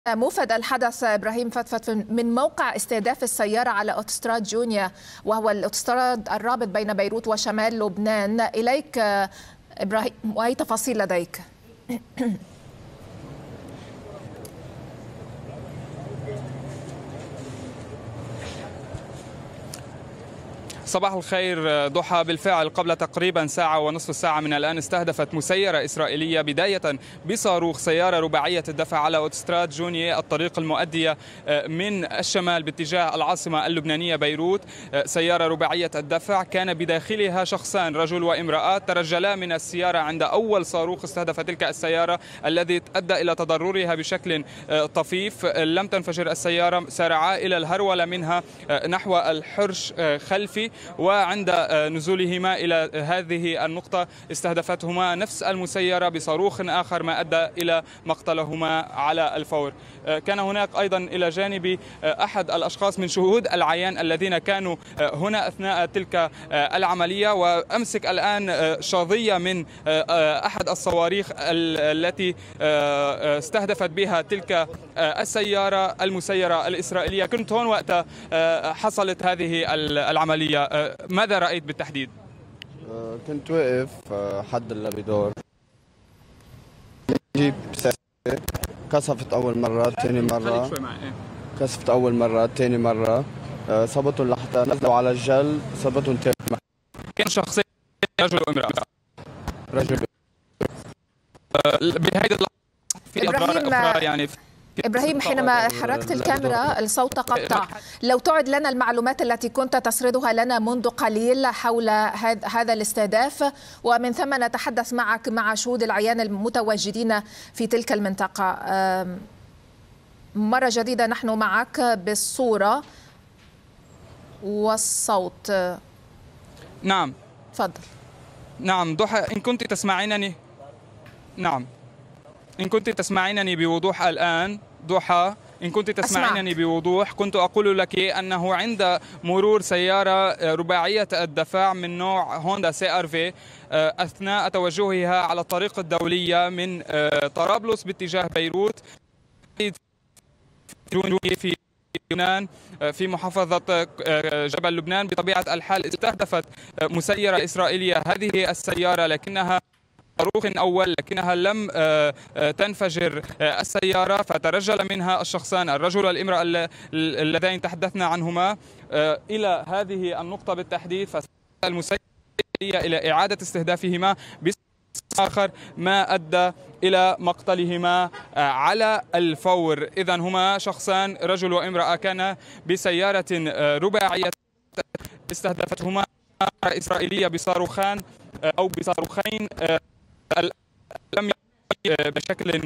موفد الحدث إبراهيم فتفت من موقع استهداف السيارة على أوتوستراد جونيا، وهو الأوتوستراد الرابط بين بيروت وشمال لبنان. إليك إبراهيم، وأي تفاصيل لديك؟ صباح الخير ضحى. بالفعل قبل تقريبا ساعة ونصف ساعة من الآن استهدفت مسيرة إسرائيلية بداية بصاروخ سيارة رباعية الدفع على أوتوستراد جونيا، الطريق المؤدية من الشمال باتجاه العاصمة اللبنانية بيروت. سيارة رباعية الدفع كان بداخلها شخصان، رجل وامرأة، ترجلا من السيارة عند أول صاروخ استهدف تلك السيارة الذي أدى إلى تضررها بشكل طفيف. لم تنفجر السيارة، سارعا إلى الهرولة منها نحو الحرش خلفي، وعند نزولهما إلى هذه النقطة استهدفتهما نفس المسيرة بصاروخ آخر ما أدى إلى مقتلهما على الفور. كان هناك أيضا إلى جانب أحد الأشخاص من شهود العيان الذين كانوا هنا أثناء تلك العملية، وأمسك الآن شظية من أحد الصواريخ التي استهدفت بها تلك السيارة المسيرة الإسرائيلية. كنت هون وقت حصلت هذه العملية، ماذا رأيت بالتحديد؟ كنت واقف حد اللي بدور جيب كسفت أول مرة، ثاني مرة كسفت أول مرة، ثاني مرة صبتهم لحتى نزلوا على الجل، صبتهم ثاني مرة. كان شخصين، رجل وامرأة؟ رجل. بهذه اللحظة في أضرار أخرى يعني؟ إبراهيم، حينما حركت الكاميرا الصوت قطع، لو تعد لنا المعلومات التي كنت تسردها لنا منذ قليل حول هذا الاستهداف، ومن ثم نتحدث معك مع شهود العيان المتواجدين في تلك المنطقة. مرة جديدة نحن معك بالصورة والصوت. نعم تفضل. نعم ضحى، إن كنت تسمعينني. نعم، إن كنت تسمعينني بوضوح الآن ضحى، إن كنت تسمعينني بوضوح، كنت أقول لك أنه عند مرور سيارة رباعية الدفع من نوع هوندا CR-V أثناء توجهها على الطريق الدولية من طرابلس باتجاه بيروت في لبنان في محافظة جبل لبنان، بطبيعة الحال استهدفت مسيرة إسرائيلية هذه السيارة، لكنها صاروخ أول، لكنها لم تنفجر السيارة، فترجل منها الشخصان، الرجل والامرأة اللذين تحدثنا عنهما، إلى هذه النقطة بالتحديد. فالمسيرة إلى إعادة استهدافهما آخر ما أدى إلى مقتلهما على الفور. إذن هما شخصان، رجل وامرأة، كان بسيارة رباعية استهدفتهما إسرائيلية بصاروخان أو بصاروخين لم بشكل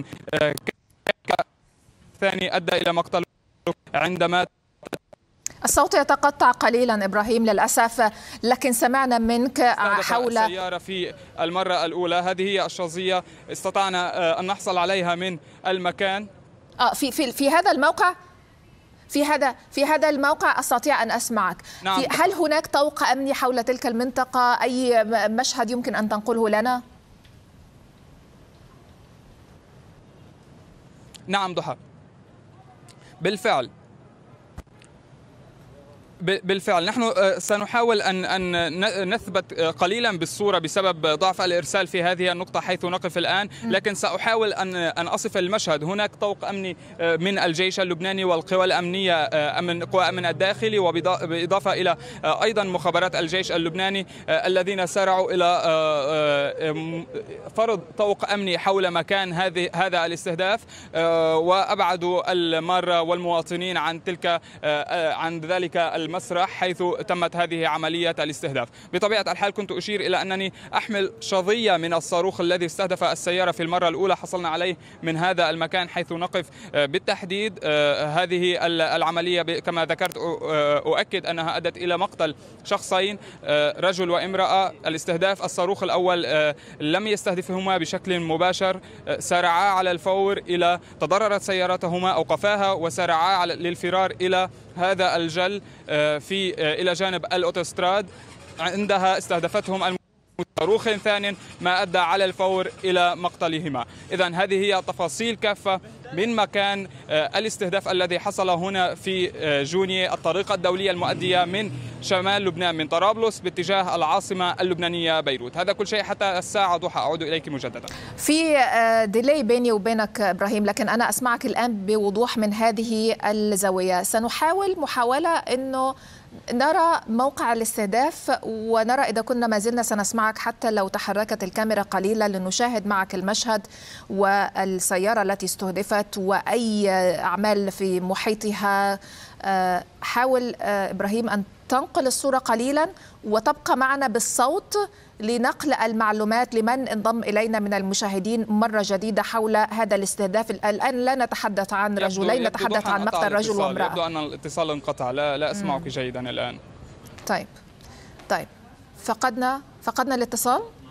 ثاني أدى إلى مقتل. عندما الصوت يتقطع قليلا إبراهيم للأسف، لكن سمعنا منك حول السيارة في المرة الأولى. هذه هي الشظية استطعنا أن نحصل عليها من المكان. في هذا الموقع، في هذا الموقع أستطيع أن أسمعك. نعم. هل هناك طوق أمني حول تلك المنطقة؟ أي مشهد يمكن أن تنقله لنا؟ نعم ضحى، بالفعل نحن سنحاول أن نثبت قليلا بالصورة بسبب ضعف الإرسال في هذه النقطة حيث نقف الآن، لكن سأحاول أن أصف المشهد. هناك طوق أمني من الجيش اللبناني والقوى الأمنية من قوى أمن الداخلي، وبإضافة إلى أيضا مخابرات الجيش اللبناني الذين سارعوا إلى فرض طوق أمني حول مكان هذا الاستهداف، وأبعدوا المارة والمواطنين عن ذلك المسرح حيث تمت هذه عملية الاستهداف. بطبيعة الحال كنت أشير إلى أنني أحمل شظية من الصاروخ الذي استهدف السيارة في المرة الأولى، حصلنا عليه من هذا المكان حيث نقف بالتحديد. هذه العملية كما ذكرت أؤكد أنها أدت إلى مقتل شخصين، رجل وامرأة. الاستهداف الصاروخ الأول لم يستهدفهما بشكل مباشر، سارعا على الفور إلى تضررت سيارتهما، أوقفاها وسارعا للفرار إلى هذا الجل إلى جانب الأوتوستراد. عندها استهدفتهم صاروخ ثاني ما أدى على الفور إلى مقتلهما. إذن هذه هي تفاصيل كافة من مكان الاستهداف الذي حصل هنا في جوني، الطريقة الدولية المؤدية من شمال لبنان من طرابلس باتجاه العاصمة اللبنانية بيروت. هذا كل شيء حتى الساعة ضحى. أعود إليك مجددا. في ديلي بيني وبينك إبراهيم، لكن أنا أسمعك الآن بوضوح من هذه الزاوية. سنحاول محاولة أنه نرى موقع الاستهداف ونرى إذا كنا ما زلنا سنسمعك حتى لو تحركت الكاميرا قليلا لنشاهد معك المشهد والسيارة التي استهدفت وأي أعمال في محيطها. حاول إبراهيم أن تنقل الصورة قليلا وتبقى معنا بالصوت لنقل المعلومات لمن انضم إلينا من المشاهدين مرة جديدة حول هذا الاستهداف. الآن لا نتحدث عن رجلين، نتحدث عن مقتل رجل وامرأة. يبدو أن الاتصال انقطع، لا أسمعك جيدا الآن. طيب فقدنا الاتصال.